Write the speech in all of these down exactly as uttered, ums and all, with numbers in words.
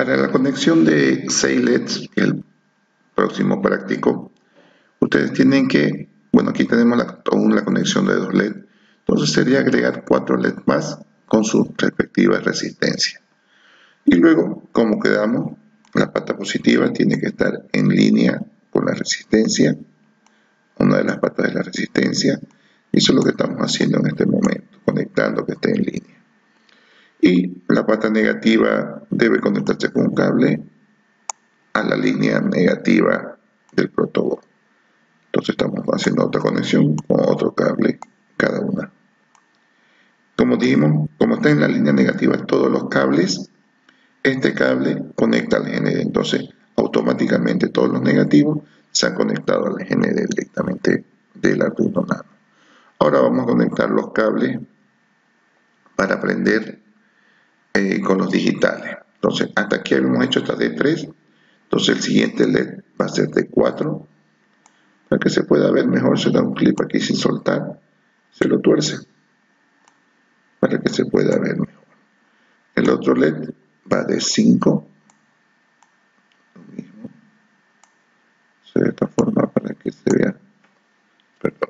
Para la conexión de seis L E Ds, el próximo práctico, ustedes tienen que, bueno, aquí tenemos la, aún la conexión de dos L E D, entonces sería agregar cuatro L E D más con sus respectivas resistencias. Y luego, como quedamos, la pata positiva tiene que estar en línea con la resistencia, una de las patas de la resistencia, y eso es lo que estamos haciendo en este momento, conectando que esté en línea. Y la pata negativa debe conectarse con un cable a la línea negativa del protoboard. Entonces estamos haciendo otra conexión con otro cable cada una. Como dijimos, como está en la línea negativa todos los cables, este cable conecta al G N D. Entonces automáticamente todos los negativos se han conectado al G N D directamente del Arduino Nano. Ahora vamos a conectar los cables para aprender eh, con los digitales. Entonces hasta aquí habíamos hecho esta de tres. Entonces el siguiente L E D va a ser de cuatro. Para que se pueda ver mejor, se da un clip aquí sin soltar, se lo tuerce para que se pueda ver mejor. El otro L E D va de cinco, lo mismo, de esta forma para que se vea, perdón,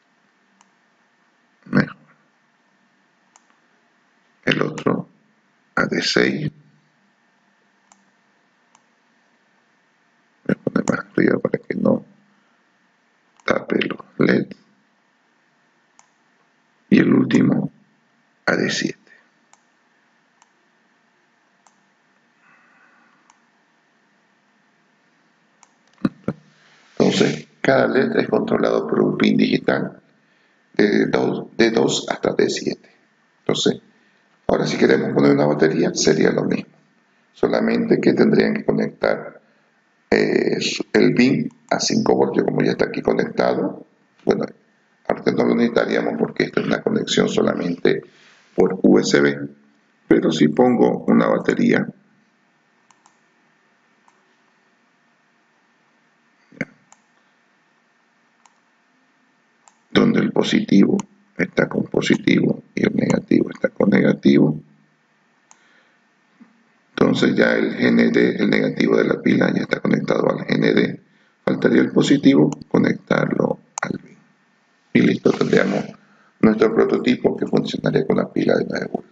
mejor. El otro va de seis, voy a poner más arriba para que no tape los L E D, y el último a de siete. Entonces, cada L E D es controlado por un pin digital de dos, de dos hasta de siete. Entonces, ahora si queremos poner una batería, sería lo mismo. Solamente que tendrían que conectar eh, el pin a cinco voltios, como ya está aquí conectado. Bueno, ahorita no lo necesitaríamos porque esta es una conexión solamente por U S B. Pero si pongo una batería, donde el positivo está con positivo y el negativo está con negativo, entonces ya el G N D, el negativo de la pila, ya está conectado al G N D. Faltaría el positivo, conectarlo al pin. Y listo, tendríamos nuestro prototipo que funcionaría con la pila de nueve voltios.